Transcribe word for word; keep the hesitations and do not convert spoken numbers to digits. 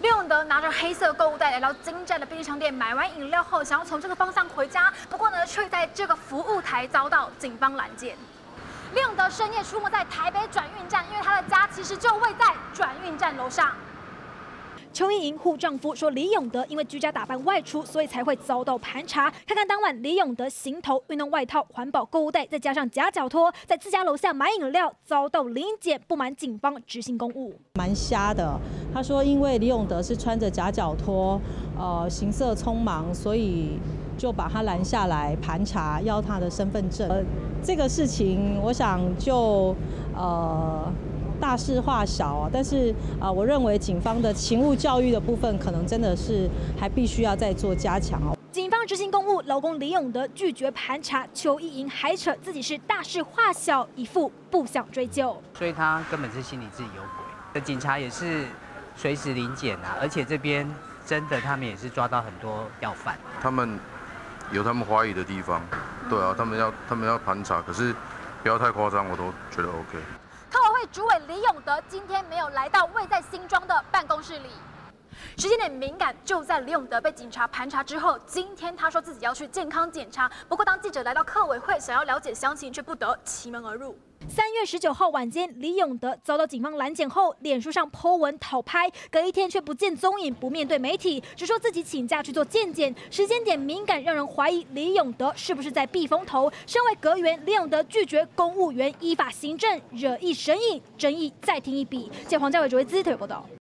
李永德拿着黑色购物袋来到金站的便利商店，买完饮料后，想要从这个方向回家，不过呢，却在这个服务台遭到警方拦截。李永德深夜出没在台北转运站，因为他的家其实就位在转运站楼上。 邱意莹护丈夫说，李永德因为居家打扮外出，所以才会遭到盘查。看看当晚李永德行头、运动外套、环保购物袋，再加上夹脚拖，在自家楼下买饮料，遭到临检，不满警方执行公务。 蛮瞎的，他说因为李永德是穿着夹脚拖，呃，行色匆忙，所以就把他拦下来盘查，要他的身份证。呃，这个事情，我想就呃。 大事化小啊，但是啊、呃，我认为警方的勤务教育的部分，可能真的是还必须要再做加强哦。 警方执行公务，老公李永德拒绝盘查，邱意莹还扯自己是大事化小，一副不想追究。 所以他根本是心里自己有鬼。警察也是随时临检啊，而且这边真的他们也是抓到很多要犯。 他们有他们怀疑的地方，对啊，他们要他们要盘查，可是不要太夸张，我都觉得 OK。 考委会主委李永德今天没有来到位在新庄的办公室里，时间点敏感。就在李永德被警察盘查之后，今天他说自己要去健康检查。不过当记者来到客委会想要了解详情，却不得其门而入。三月十九号晚间，李永德遭到警方拦检后，脸书上 po 文讨拍，隔一天却不见踪影，不面对媒体，只说自己请假去做健检。时间点敏感，让人怀疑李永德是不是在避风头。身为阁员，李永德拒绝公务员依法行政，惹一神隐，争议再添一笔。记者黄家伟、卓维姿特别报道。